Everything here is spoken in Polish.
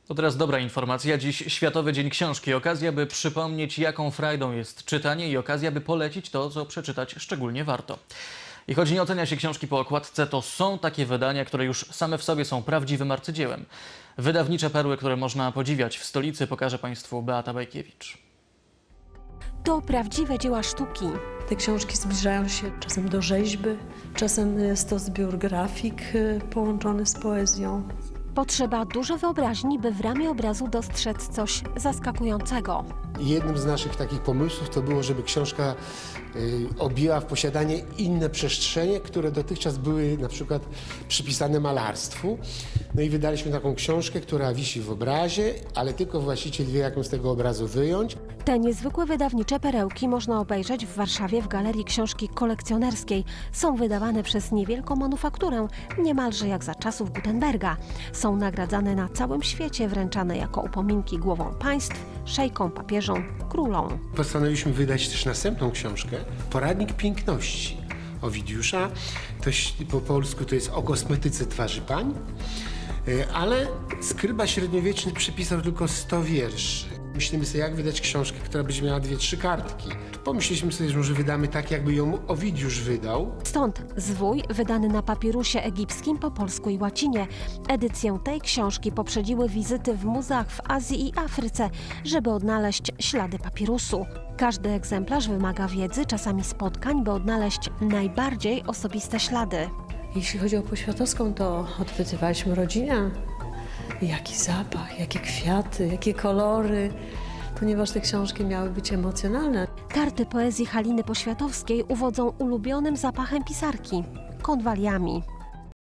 To teraz dobra informacja. Dziś Światowy Dzień Książki. Okazja, by przypomnieć, jaką frajdą jest czytanie i okazja, by polecić to, co przeczytać szczególnie warto. I choć nie ocenia się książki po okładce, to są takie wydania, które już same w sobie są prawdziwym arcydziełem. Wydawnicze perły, które można podziwiać w stolicy, pokaże Państwu Beata Bajkiewicz. To prawdziwe dzieła sztuki. Te książki zbliżają się czasem do rzeźby, czasem jest to zbiór grafik połączony z poezją. Potrzeba dużo wyobraźni, by w ramie obrazu dostrzec coś zaskakującego. Jednym z naszych takich pomysłów to było, żeby książka objęła w posiadanie inne przestrzenie, które dotychczas były na przykład przypisane malarstwu. No i wydaliśmy taką książkę, która wisi w obrazie, ale tylko właściciel wie, jak ją z tego obrazu wyjąć. Te niezwykłe wydawnicze perełki można obejrzeć w Warszawie w Galerii Książki Kolekcjonerskiej. Są wydawane przez niewielką manufakturę, niemalże jak za czasów Gutenberga. Są nagradzane na całym świecie, wręczane jako upominki głowom państw, szejkom, papieżom, królom. Postanowiliśmy wydać też następną książkę, Poradnik Piękności Owidiusza. Po polsku to jest O kosmetyce twarzy pań, ale skryba średniowieczny przepisał tylko 100 wierszy. Myślimy sobie, jak wydać książkę, która będzie miała 2-3 kartki. Pomyśleliśmy sobie, że może wydamy tak, jakby ją Owidiusz wydał. Stąd zwój wydany na papirusie egipskim po polsku i łacinie. Edycję tej książki poprzedziły wizyty w muzeach w Azji i Afryce, żeby odnaleźć ślady papirusu. Każdy egzemplarz wymaga wiedzy, czasami spotkań, by odnaleźć najbardziej osobiste ślady. Jeśli chodzi o poświatowską, to odpytywaliśmy rodzinę, jaki zapach, jakie kwiaty, jakie kolory, ponieważ te książki miały być emocjonalne. Karty poezji Haliny Poświatowskiej uwodzą ulubionym zapachem pisarki – konwaliami.